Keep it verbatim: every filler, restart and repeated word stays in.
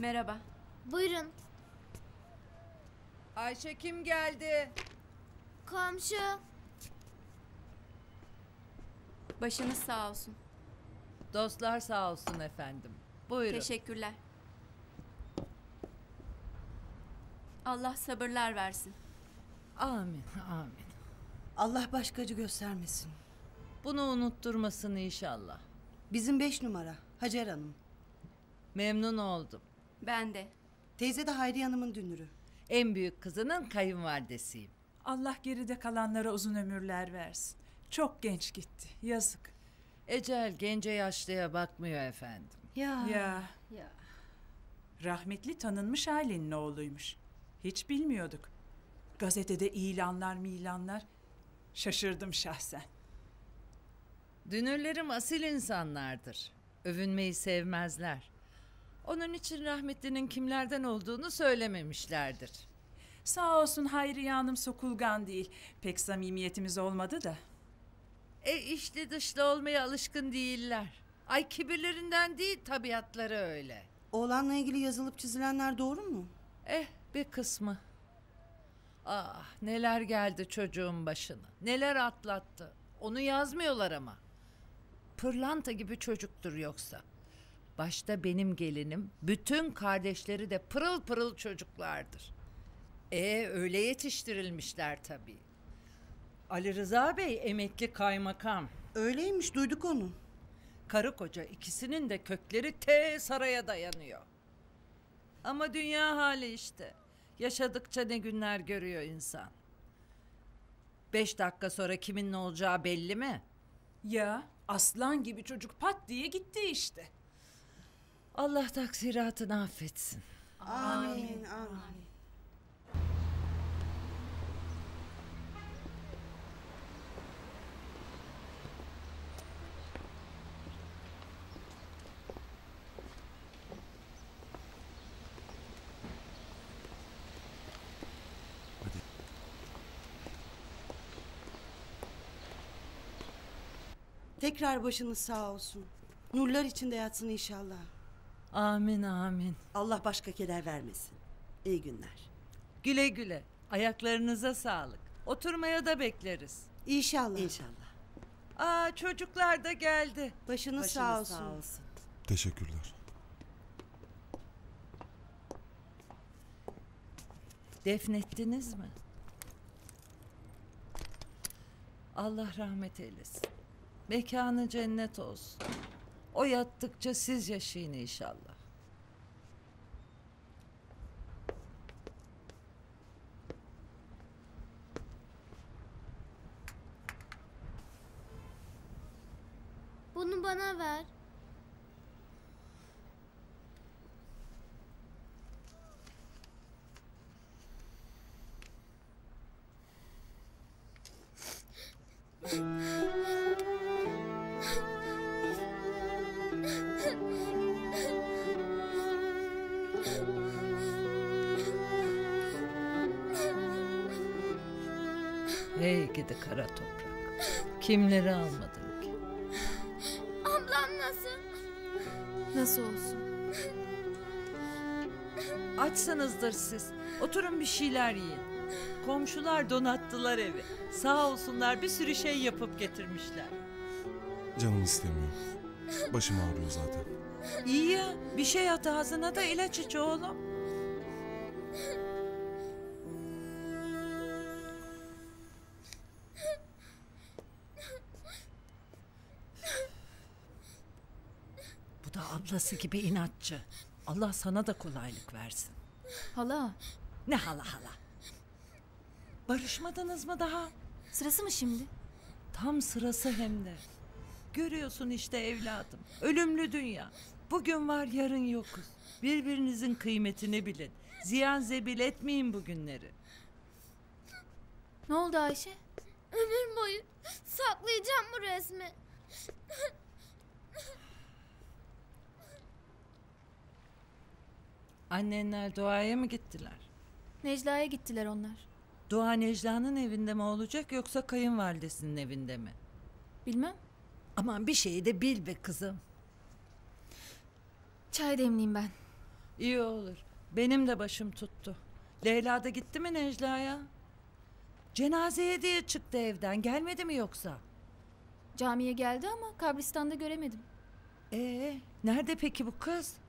Merhaba. Buyurun. Ayşe kim geldi? Komşu. Başınız sağ olsun. Dostlar sağ olsun efendim. Buyurun. Teşekkürler. Allah sabırlar versin. Amin, amin. Allah başkacı göstermesin. Bunu unutturmasın inşallah. Bizim beş numara Hacer Hanım. Memnun oldum. Ben de. Teyze de Hayriye Hanım'ın dünürü. En büyük kızının kayınvalidesiyim. Allah geride kalanlara uzun ömürler versin. Çok genç gitti. Yazık. Ecel gence yaşlıya bakmıyor efendim. Ya. Ya Ya. rahmetli tanınmış ailenin oğluymuş. Hiç bilmiyorduk. Gazetede ilanlar milanlar. Şaşırdım şahsen. Dünürlerim asil insanlardır. Övünmeyi sevmezler. Onun için rahmetlinin kimlerden olduğunu söylememişlerdir. Sağ olsun Hayriye Hanım sokulgan değil. Pek samimiyetimiz olmadı da. E içli dışlı olmaya alışkın değiller. Ay kibirlerinden değil, tabiatları öyle. Oğlanla ilgili yazılıp çizilenler doğru mu? Eh, bir kısmı. Ah, neler geldi çocuğun başına. Neler atlattı. Onu yazmıyorlar ama. Pırlanta gibi çocuktur yoksa. Başta benim gelinim, bütün kardeşleri de pırıl pırıl çocuklardır. E öyle yetiştirilmişler tabii. Ali Rıza Bey emekli kaymakam. Öyleymiş, duyduk onu. Karı koca ikisinin de kökleri te saraya dayanıyor. Ama dünya hali işte. Yaşadıkça ne günler görüyor insan. Beş dakika sonra kimin ne olacağı belli mi? Ya aslan gibi çocuk pat diye gitti işte. Allah taksiratını affetsin. Amin, amin. Tekrar başınız sağ olsun. Nurlar içinde yatsın inşallah. Amin amin. Allah başka keder vermesin. İyi günler. Güle güle. Ayaklarınıza sağlık. Oturmaya da bekleriz. İnşallah. İnşallah. Aa çocuklar da geldi. Başınız, Başınız sağ olsun. sağ olsun. Teşekkürler. Defnettiniz mi? Allah rahmet eylesin. Mekanı cennet olsun. O yattıkça siz yaşayın inşallah. Bunu bana ver. Hey gidi kara toprak. Kimleri almadın ki? Ablam nasıl? Nasıl olsun? Açsınızdır siz. Oturun bir şeyler yiyin. Komşular donattılar evi. Sağ olsunlar bir sürü şey yapıp getirmişler. Canım istemiyor. Başım ağrıyor zaten. İyi ya, bir şey at ağzına da ilaç iç oğlum. Bu da ablası gibi inatçı. Allah sana da kolaylık versin. Hala, Ne hala hala. Barışmadınız mı daha? sırası mı şimdi? Tam sırası hem de. Görüyorsun işte evladım. Ölümlü dünya. Bugün var yarın yokuz. Birbirinizin kıymetini bilin. Ziyan zebil etmeyin bu günleri. Ne oldu Ayşe? Ömür boyu saklayacağım bu resmi. Annenler duaya mı gittiler? Necla'ya gittiler onlar. Dua Necla'nın evinde mi olacak yoksa kayınvalidesinin evinde mi? Bilmem. Aman bir şeyi de bil be kızım. Çay demleyeyim ben. İyi olur. Benim de başım tuttu. Leyla da gitti mi Necla'ya? Cenazeye diye çıktı evden. Gelmedi mi yoksa? Camiye geldi ama kabristanda göremedim. Ee, nerede peki bu kız?